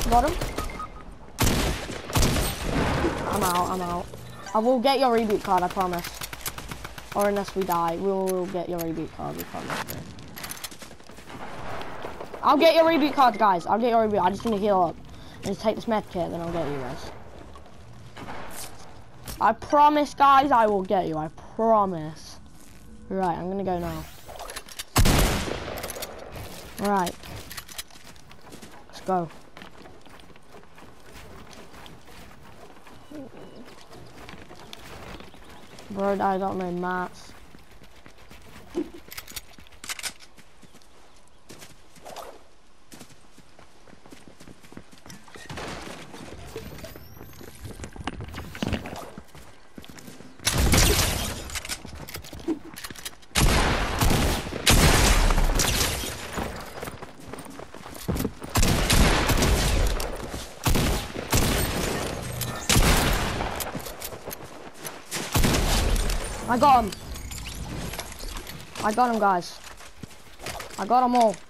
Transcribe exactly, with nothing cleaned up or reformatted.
Got him. I'm out, I'm out. I will get your reboot card, I promise. Or unless we die, we will get your reboot card, we promise. I'll get your reboot cards, guys. I'll get your reboot. I just need to heal up. And just take this med kit, then I'll get you guys. I promise, guys, I will get you. I promise. Right, I'm gonna go now. Right. Let's go. Bro, I don't know mats. I got him. I got him, guys. I got them all.